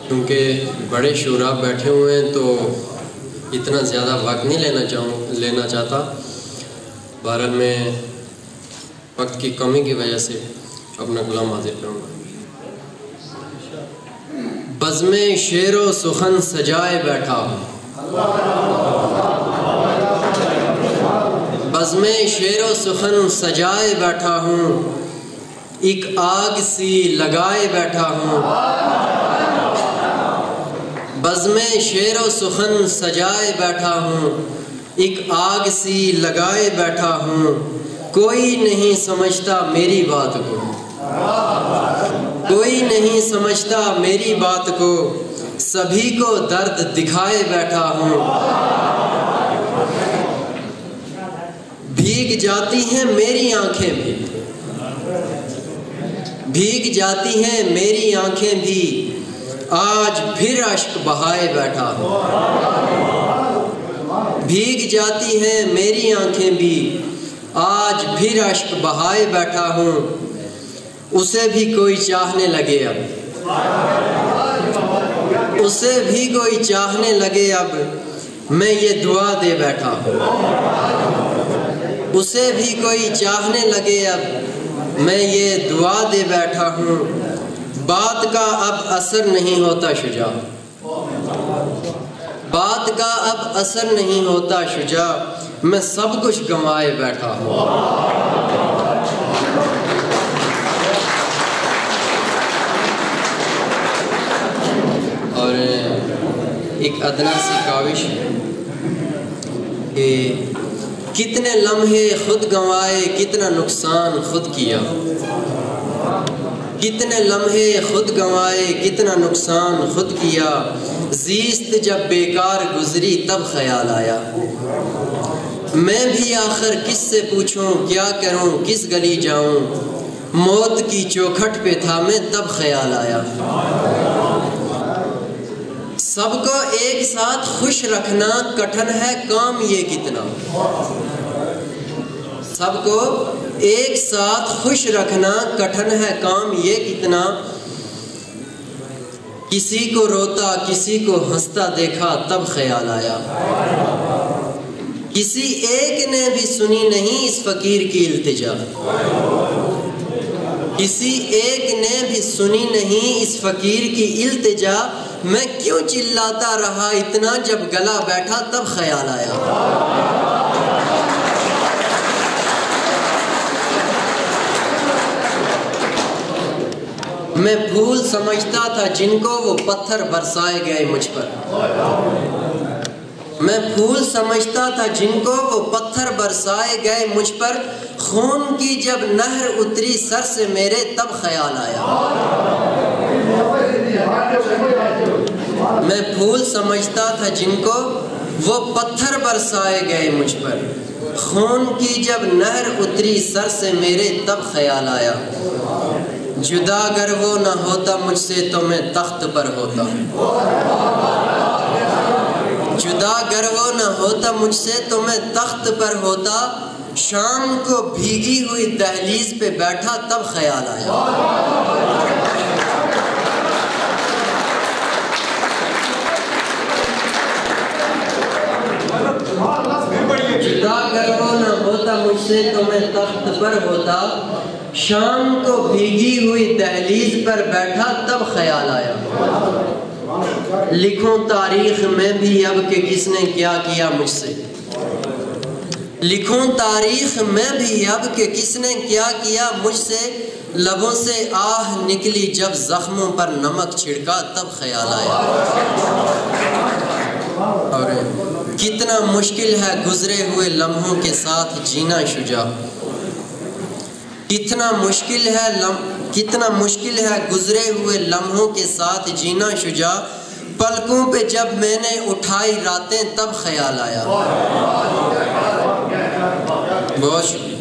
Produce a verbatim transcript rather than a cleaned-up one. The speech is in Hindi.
क्योंकि बड़े शुरा बैठे हुए हैं तो इतना ज़्यादा वक्त नहीं लेना चाहूँ लेना चाहता। बहरहाल मैं वक्त की कमी की वजह से अपना कलाम हाजिर करूँगा। बज़्मे शेरो सुखन सजाए बैठा हूँ, बज़्मे शेरो सुखन सजाए बैठा हूँ, एक आग सी लगाए बैठा हूँ। बज़्मे शेरो सुखन सजाए बैठा हूँ, एक आग सी लगाए बैठा हूँ। कोई नहीं समझता मेरी बात को, कोई नहीं समझता मेरी बात को, सभी को दर्द दिखाए बैठा हूँ। भीग जाती हैं मेरी आंखें भी, भीग जाती हैं मेरी आंखें भी, आज फिर अश्क बहाए बैठा हूँ। भीग जाती हैं मेरी आंखें भी, आज फिर अश्क बहाए बैठा हूँ। उसे भी कोई चाहने लगे अब, उसे भी कोई चाहने लगे अब, मैं ये दुआ दे बैठा हूँ। उसे भी कोई चाहने लगे अब, मैं ये दुआ दे बैठा हूँ। बात का अब असर नहीं होता शुजा, बात का अब असर नहीं होता शुजा, मैं सब कुछ गंवाए बैठा हूँ। और एक अदना सी काविश कि कितने लम्हे खुद गंवाए, कितना नुकसान खुद किया। कितने लम्हे खुद गंवाए, कितना नुकसान खुद किया। ज़ीस्त जब बेकार गुजरी तब ख्याल आया, मैं भी आखिर किससे पूछूं, क्या करूं, किस गली जाऊं। मौत की चौखट पे था मैं तब ख्याल आया। सबको एक साथ खुश रखना कठिन है काम ये कितना, सबको एक साथ खुश रखना कठिन है काम ये कितना। किसी को रोता किसी को हंसता देखा तब ख्याल आया, किसी एक ने भी सुनी नहीं इस फकीर की इल्तिजा। किसी एक ने भी सुनी नहीं इस फकीर की इल्तिजा। मैं क्यों चिल्लाता रहा इतना, जब गला बैठा तब ख्याल आया। मैं फूल समझता था जिनको वो पत्थर बरसाए गए मुझ पर। मैं फूल समझता था जिनको वो पत्थर बरसाए गए मुझ पर। खून की जब नहर उतरी सर से मेरे तब ख्याल आया। मैं फूल समझता था जिनको वो पत्थर बरसाए गए मुझ पर। खून की जब नहर उतरी सर से मेरे तब ख्याल आया। जुदा अगर वो न होता मुझसे तो मैं तख्त पर होता। जुदा अगर वो न होता मुझसे तो मैं तख्त पर होता। शाम को भीगी हुई दहलीज पे बैठा तब ख्याल आया। जुदा अगर वो न होता मुझसे तो मैं तख्त पर होता। शाम को भीगी हुई दहलीज पर बैठा तब ख्याल आया। लिखूं तारीख में भी अब कि किसने क्या किया मुझसे। लिखूं तारीख में भी अब कि किसने क्या किया मुझसे। लबों से आह निकली जब जख्मों पर नमक छिड़का तब ख्याल आया। और कितना मुश्किल है गुजरे हुए लम्हों के साथ जीना शुजा। कितना मुश्किल है लम कितना मुश्किल है गुजरे हुए लम्हों के साथ जीना शुजा। पलकों पे जब मैंने उठाई रातें तब ख्याल आया। बहुत शुक्रिया।